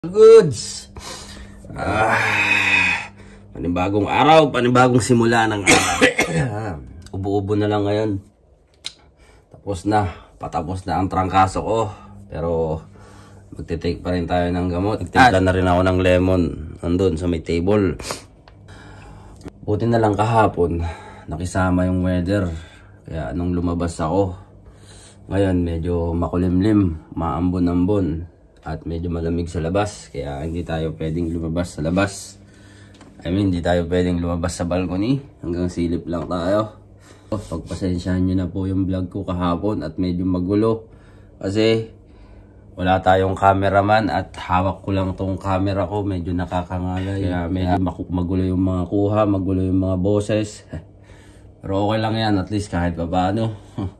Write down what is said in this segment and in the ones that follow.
Goods! Panibagong araw, panibagong simula ng araw. Ubo-ubo na lang ngayon. Patapos na ang trangkaso ko. Pero magte-take pa rin tayo ng gamot. Nagtimpla na rin ako ng lemon nandun sa may table. Buti na lang kahapon, nakisama yung weather. Kaya nung lumabas ako, ngayon medyo makulimlim, maambon-ambon. At medyo malamig sa labas, kaya hindi tayo pwedeng lumabas sa labas. Hindi tayo pwedeng lumabas sa balcony. Hanggang silip lang tayo. Pagpasensyahan nyo na po yung vlog ko kahapon at medyo magulo. Kasi wala tayong cameraman at hawak ko lang tong camera ko. Medyo nakakangalay. Kaya medyo magulo yung mga kuha, magulo yung mga boses. Pero okay lang yan, at least kahit pa paano.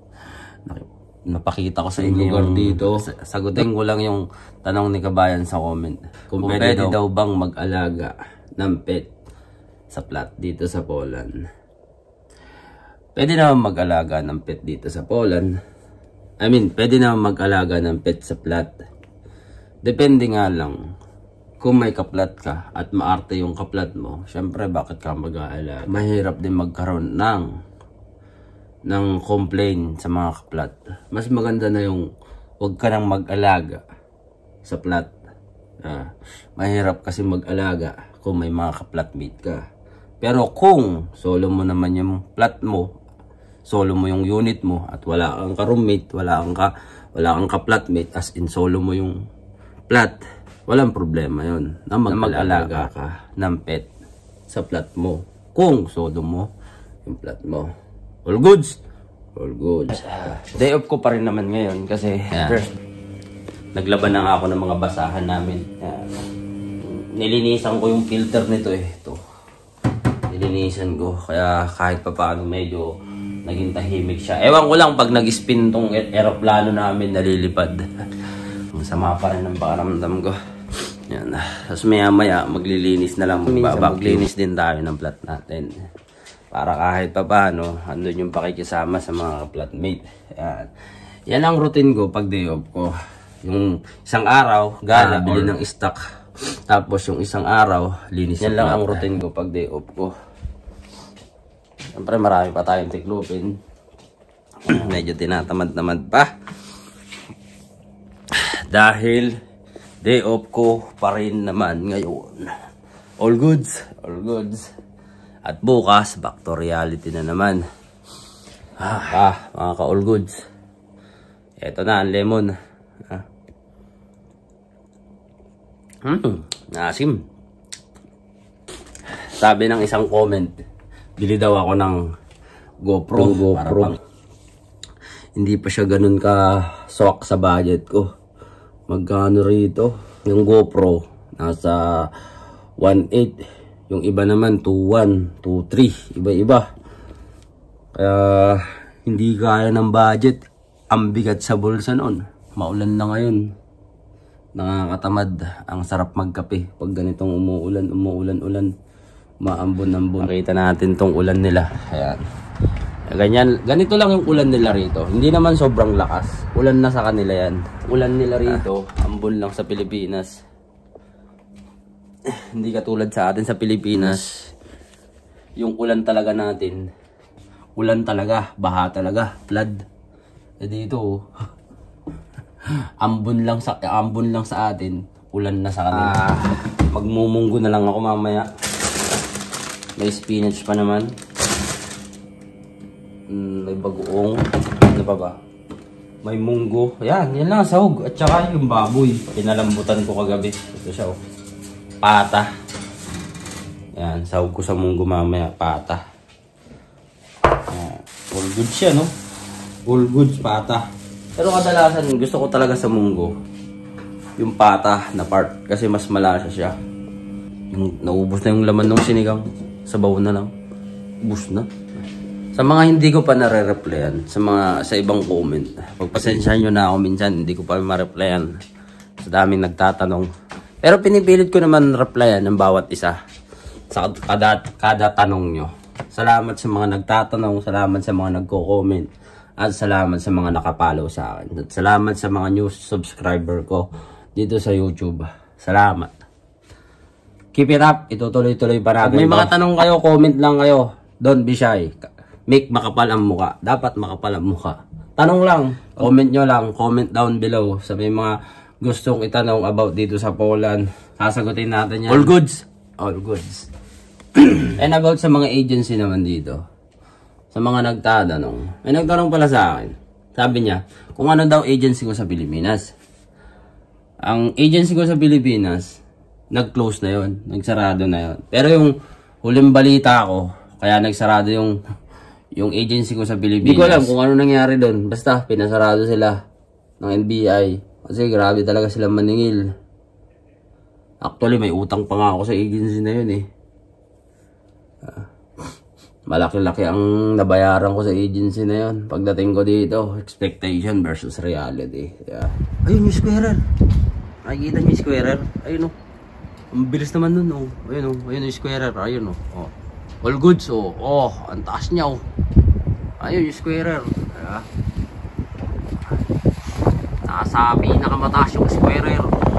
Napakita ko sa inyo yung dito. Sagutin ko lang yung tanong ni Kabayan sa comment. Kung pwede daw bang mag-alaga ng pet sa plat dito sa Poland. Pwede naman mag-alaga ng pet dito sa Poland. Pwede naman mag-alaga ng pet sa plat. Depende nga lang kung may kaplat ka at maarte yung kaplat mo. Syempre bakit ka mag-aalaga? Mahirap din magkaroon ng complaint sa mga kaplat. Mas maganda na yung huwag ka nang mag-alaga sa plat. Mahirap kasi mag-alaga kung may mga kaplatmate ka. Pero kung solo mo naman yung plat mo, solo mo yung unit mo, at wala kang ka-roommate, wala kang kaplatmate, as in solo mo yung plat, walang problema yun na mag-alaga ka ng pet sa plat mo. Kung solo mo yung plat mo. All goods? All goods. Day off ko pa rin naman ngayon kasi naglaban na nga ako ng mga basahan namin. Nilinisan ko yung filter nito Ito. Nilinisan ko. Kaya kahit pa paano medyo naging tahimik siya. Ewan ko lang pag nag-spin tong aeroplano namin nalilipad. Ang sama pa rin ng pakaramdam ko. Yan. Tapos maya maglilinis na lang. Maglinis din tayo ng plat natin. Para kahit pa paano, andun yung pakikisama sa mga flatmate. Yan ang routine ko pag day off ko. Yung isang araw, gala, bili ng stock. Tapos yung isang araw, linis. Yan lang ang routine ko pag day off ko. Siyempre marami pa tayong tiklupin. Medyo tinatamad-tamad pa. Dahil day off ko pa rin naman ngayon. All goods, all goods. At bukas, back to reality na naman. Mga ka-all goods. Ito na ang lemon. Asim. Sabi ng isang comment, bili daw ako ng GoPro. Hindi pa siya ganun ka swak sa budget ko. Magkano rito? Yung GoPro, nasa 1.8. Yung iba naman 2.1, 2.3, iba-iba. Kaya hindi kaya ng budget. Ang bigat sa bulsa noon. Maulan na ngayon. Nakakatamad. Ang sarap magkape pag ganitong umuulan. Maambon-ambon. Makita natin tong ulan nila. Ayan. Ganito lang yung ulan nila rito. Hindi naman sobrang lakas. Ulan na sa kanila yan. Ulan nila rito, ambon lang sa Pilipinas. Hindi katulad sa atin sa Pilipinas. Yung ulan talaga natin, ulan talaga, baha talaga, flood. Dito ambon lang sa atin, ulan na sa kanila. Magmumunggo na lang ako mamaya. May spinach pa naman. May bagoong. Ano pa ba? May munggo. Yan lang sahog. At saka yung baboy. Pinalambutan ko kagabi. Ito siya pata. Yan, sahog ko sa munggo mamaya, pata. All goods siya, no? All goods, pata. Pero kadalasan, gusto ko talaga sa munggo yung pata na part. Kasi mas malasa siya. Yung naubos na yung laman ng sinigang. Sabaw na lang. Ubus na. Sa mga hindi ko pa nare-replyan, sa ibang comment, pagpasensyahan nyo na ako minsan, hindi ko pa ma-replyan. Sa daming nagtatanong. Pero pinipilit ko naman replyan ng bawat isa sa kada tanong nyo. Salamat sa mga nagtatanong, salamat sa mga nagko-comment, at salamat sa mga nakapollow sa akin. At salamat sa mga new subscriber ko dito sa YouTube. Salamat. Keep it up. Itutuloy-tuloy pa natin. Pag may mga tanong kayo, comment lang kayo. Don't be shy. Make makapal ang muka. Dapat makapal ang muka. Tanong lang. Comment nyo lang. Comment down below. Sa may mga gustong itanong about dito sa Poland. Sasagutin natin yan. All goods. All goods. And about sa mga agency naman dito. Sa mga nagtatanong. May nagtanong pala sa akin. Sabi niya, kung ano daw agency ko sa Pilipinas. Ang agency ko sa Pilipinas, nag-close na yon, nagsarado na yon. Pero yung huling balita ko, kaya nagsarado yung agency ko sa Pilipinas. Hindi ko alam kung ano nangyari doon. Basta pinasarado sila ng NBI. Kasi grabe talaga sila maningil. Actually, may utang pa nga ako sa agency na yun eh. Malaki-laki ang nabayaran ko sa agency na yun. Pagdating ko dito, expectation versus reality. Yeah. Ayun yung squarer. Nakikita niyo yung squarer? Ayun o. Ang bilis naman nun, oh. Ayun, oh. Ayun yung squarer. Ayun, oh. Oh. All goods, oh. Oh, ang taas niya, oh. Ayun yung squarer. Ayan. Nasa pinakamataas yung squarer.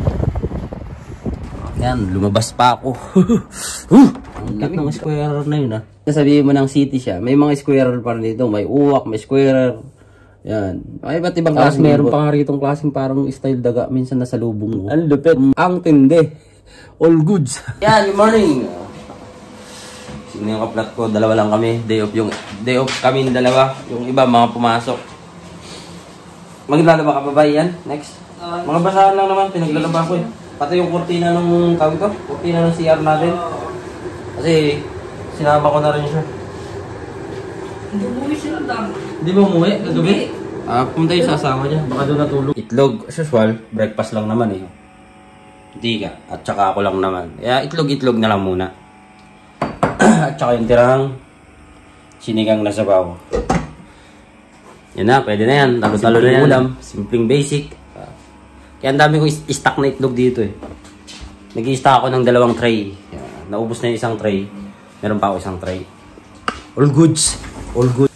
Ayan, lumabas pa ako. Ang gat ng squarer na yun, ah. Sabihin mo ng city siya. May mga squarer pa rin dito. May uwak, may squarer. Yan. May iba't ibang klase. Meron pa nga rito klaseng parang style daga. Minsan nasa lubong mo. Ang lupit. Ang tindi. All goods. Yan, good morning. Sino yung kaplat ko? Dalawa lang kami. Day off kami dalawa. Yung iba, mga pumasok. Maglalaba ka ba ba yan? Next. Mga basahan lang naman. Pinaglalaba ko eh. Pati yung kurtina ng kawin ko. Kurtina ng CR natin. Kasi sinama ko na rin siya. Hindi umuwi siya ng dami. Hindi ba umuwi? Kagabi? Pumunta yung sasama niya. Baka doon natulog. Itlog. As usual, breakfast lang naman eh. Hindi ka. At saka ako lang naman. Kaya itlog-itlog na lang muna. At saka yung tirang sinigang na sabaw. Yan na, pwede na yan. Talo-talo na yan. Ulam. Simpleng basic. Kaya ang dami ko stock na itlog dito eh. Nag-i-stock ako ng 2 tray. Naubos na yung isang tray. Meron pa ako isang tray. All goods. All goods.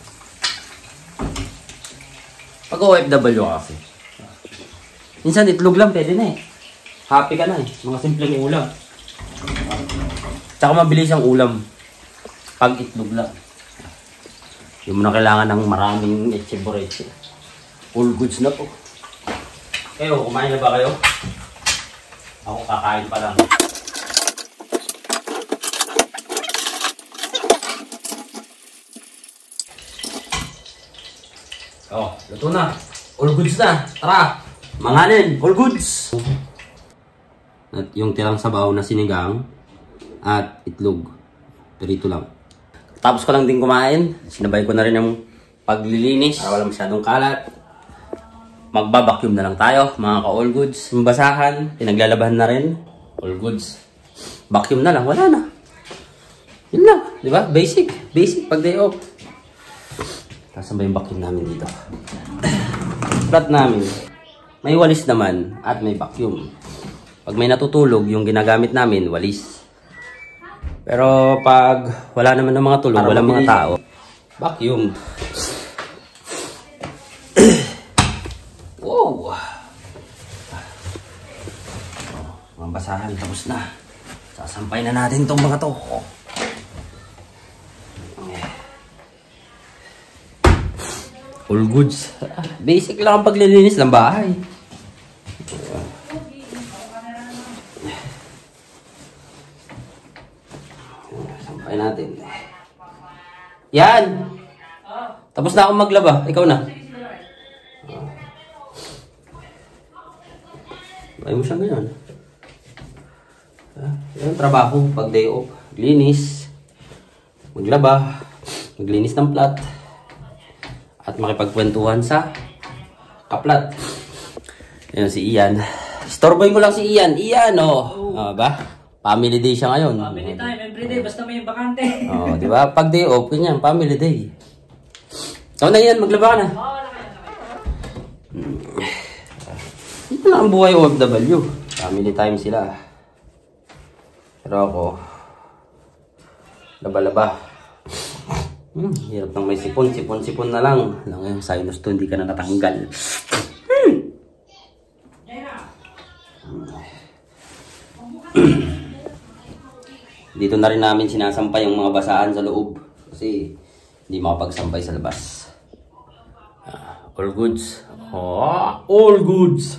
Pag OFW kasi. Minsan itlog lang pwede na eh. Happy ka na eh. Mga simpleng ulam. Tsaka mabilis ang ulam. Pag itlog lang. Hindi mo na kailangan ng maraming etche-boreche. All goods na po. Kayo, kumain na ba kayo? Ako kakain pa lang. Oh, luto na. All goods na. Tara, manganin. All goods. At yung tirang sabaw na sinigang at itlog. Perito lang. Tapos ko lang din kumain. Sinabay ko na rin yung paglilinis para wala masyadong kalat. Magbabacuum na lang tayo, mga ka-all goods. Yung basahan, pinaglalabahan na rin. All goods. Vacuum na lang, wala na. Yun lang, di ba? Basic. Basic pag day off. Kasan ba yung vacuum namin dito? Flat namin. May walis naman at may vacuum. Pag may natutulog, yung ginagamit namin, walis. Pero pag wala naman ng mga tulog, walang mga tao, vacuum. Wow! Mga basahan, tapos na. Sasampay na natin itong mga to. All goods. Basic lang ang paglilinis ng bahay. Sampay natin. Yan! Tapos na akong maglaba. Ikaw na. Ayaw mo siya ganyan. Yan, trabaho. Pag day off. Linis. Maglaba. Maglinis ng plat. At makipagkwentuhan sa kaplat. Ayan si Ian. Storeboy ko lang si Ian. Ian, oh. Ba? Family day siya ngayon. Family time, everyday. Basta may bakante. Oh, di ba? Pag day off, ganyan. Family day. Ikaw na Ian, maglaba ka na. Ito lang ang buhay OFW. Family time sila. Pero ako, laba-laba. Hirap nang may sipon. Sipon na lang. Lang yung sinus to, hindi ka na natanggal. Dito na rin namin sinasampay yung mga basahan sa loob. Kasi hindi makapagsampay sa labas. All goods. All goods.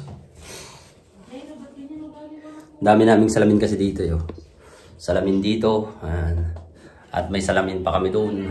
Dami naming salamin kasi dito. Salamin dito. At may salamin pa kami doon.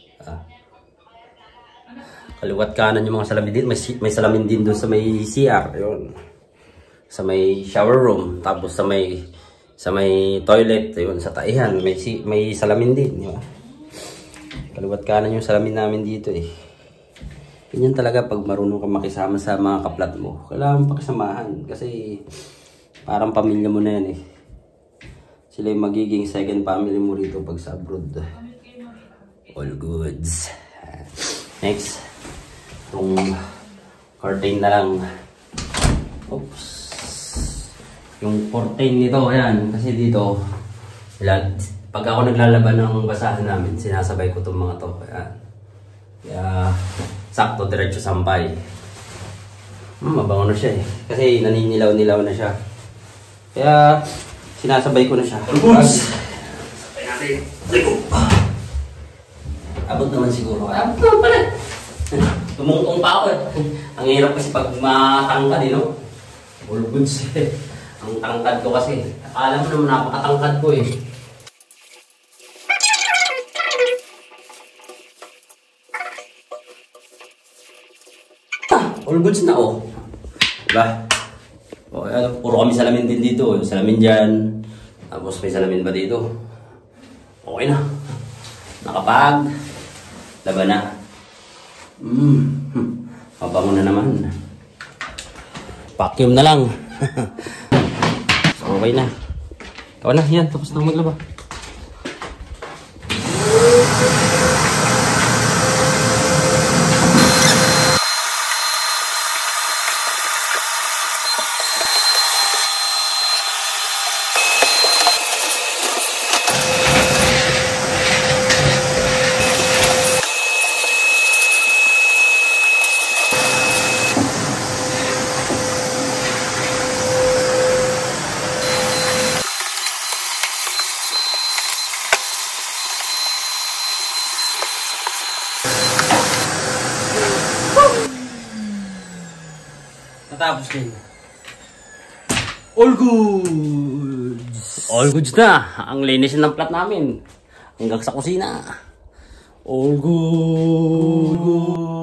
Kaliwat kanan yung mga salamin din. May salamin din doon sa may CR. Yun. Sa may shower room. Tapos sa may toilet. Yun, sa taihan. May salamin din. Diba? Kaliwat kanan yung salamin namin dito eh. Ganyan talaga pag marunong ka makisama sa mga kaplat mo. Kailangan pakisamahan. Kasi parang pamilya mo na yan eh. Sila yung magiging second family mo rito pag sa abroad. All goods. Next. Itong curtain na lang. Oops. Yung curtain nito, ayan. Kasi dito, pag ako naglalaban ng basahan namin, sinasabay ko itong mga to. Ayan. Kaya, sakto, diretso sampay. Mabango na siya eh. Kasi naninilaw-nilaw na siya. Kaya, sinasabay ko na siya. Oops! Sabay natin. Abot naman siguro. Abot naman pala. Tumungtong pa ako eh. Ang hirap kasi pag matangkad eh, no? All goods eh. Ang tangkad ko kasi. Akala mo naman napakatangkad ko eh. All goods na oh. Diba? O, puro kami salamin din dito. Salamin dyan. Tapos may salamin pa dito. Okay na. Nakapag. Laban na. Mabango na naman. Vacuum na lang. So, okay na. Ikaw na. Yan. Tapos na maglaba. Natapos din. All goods! All goods na. Ang linis ng plat namin. Hanggang sa kusina. All goods!